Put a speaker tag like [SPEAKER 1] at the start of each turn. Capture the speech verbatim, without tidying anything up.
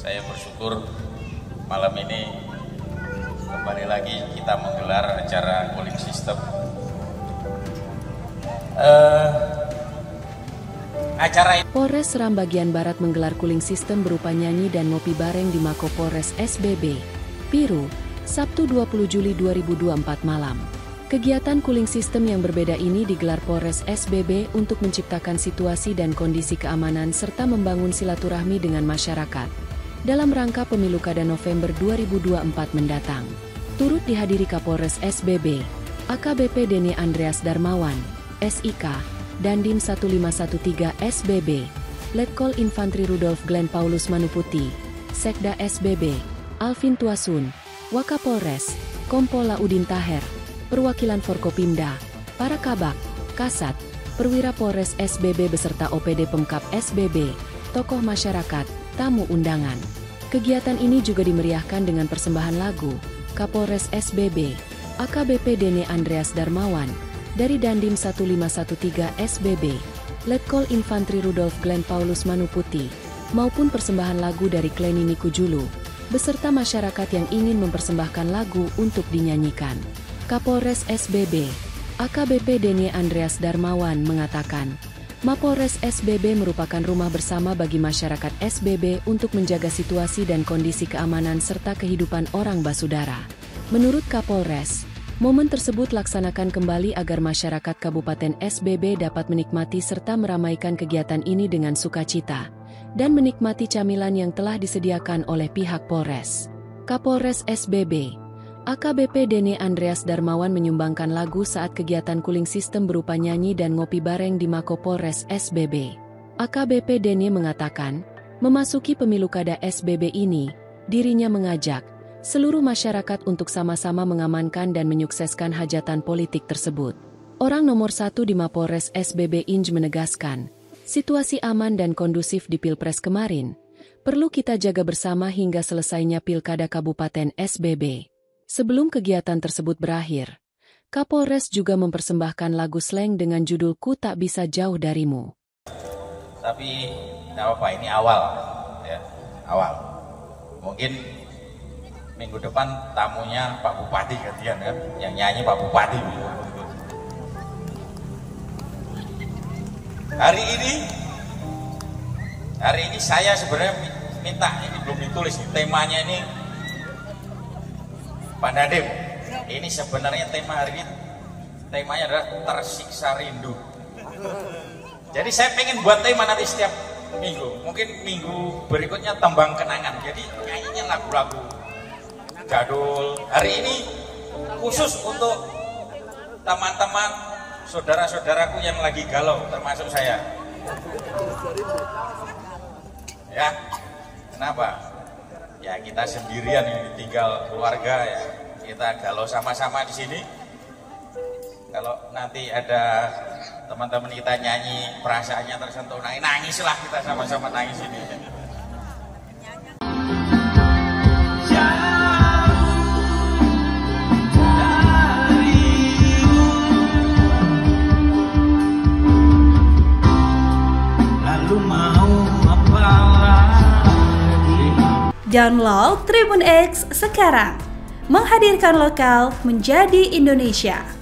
[SPEAKER 1] Saya bersyukur malam ini kembali lagi kita menggelar acara cooling system. Uh, acara ini
[SPEAKER 2] Polres Seram bagian Barat menggelar cooling system berupa nyanyi dan ngopi bareng di Mako Polres S B B, Piru, Sabtu dua puluh Juli dua ribu dua puluh empat malam. Kegiatan cooling system yang berbeda ini digelar Polres S B B untuk menciptakan situasi dan kondisi keamanan serta membangun silaturahmi dengan masyarakat dalam rangka pemilu kada November dua ribu dua puluh empat mendatang. Turut dihadiri Kapolres S B B, A K B P Dene Andreas Darmawan, S I K, Dandim satu lima satu tiga S B B, Letkol Infantri Rudolf Glenn Paulus Manuputi, Sekda S B B, Alvin Tuasun, Wakapolres, Kompol Laudin Taher, perwakilan Forkopimda, para kabak, kasat, perwira Polres S B B beserta O P D Pemkap S B B, tokoh masyarakat, tamu undangan. Kegiatan ini juga dimeriahkan dengan persembahan lagu Kapolres S B B, A K B P Dene Andreas Darmawan, dari Dandim satu lima satu tiga S B B, Letkol Infantri Rudolf Glenn Paulus Manuputi, maupun persembahan lagu dari Kleni Mikujulu, beserta masyarakat yang ingin mempersembahkan lagu untuk dinyanyikan. Kapolres S B B, A K B P Dene Andreas Darmawan mengatakan, Mapolres S B B merupakan rumah bersama bagi masyarakat S B B untuk menjaga situasi dan kondisi keamanan serta kehidupan orang basudara. Menurut Kapolres, momen tersebut laksanakan kembali agar masyarakat Kabupaten S B B dapat menikmati serta meramaikan kegiatan ini dengan sukacita, dan menikmati camilan yang telah disediakan oleh pihak Polres. Kapolres S B B, A K B P Dene Andreas Darmawan menyumbangkan lagu saat kegiatan cooling system berupa nyanyi dan ngopi bareng di Mako Polres S B B. A K B P Dene mengatakan, memasuki pemilu kada S B B ini, dirinya mengajak seluruh masyarakat untuk sama-sama mengamankan dan menyukseskan hajatan politik tersebut. Orang nomor satu di Mapolres S B B Inj menegaskan, situasi aman dan kondusif di Pilpres kemarin, perlu kita jaga bersama hingga selesainya Pilkada Kabupaten S B B. Sebelum kegiatan tersebut berakhir, Kapolres juga mempersembahkan lagu slang dengan judul Ku Tak Bisa Jauh Darimu.
[SPEAKER 1] Tapi tidak apa-apa, ini awal, ya, awal. Mungkin minggu depan tamunya Pak Bupati gantian kan, yang nyanyi Pak Bupati. Hari ini, hari ini saya sebenarnya minta, ini belum ditulis, temanya ini Pak Nadiem, ini sebenarnya tema hari ini, temanya adalah tersiksa rindu. Jadi saya pengen buat tema nanti setiap minggu, mungkin minggu berikutnya tembang kenangan. Jadi nyanyinya lagu-lagu jadul. Hari ini khusus untuk teman-teman, saudara-saudaraku yang lagi galau, termasuk saya. Ya, kenapa? Ya kita sendirian ini tinggal keluarga ya, kita galau sama-sama di sini. Kalau nanti ada teman-teman kita nyanyi perasaannya tersentuh, nangis, nangislah kita sama-sama nangis ini.
[SPEAKER 3] Lalu mau apa?
[SPEAKER 4] Download Tribun X sekarang, menghadirkan lokal menjadi Indonesia.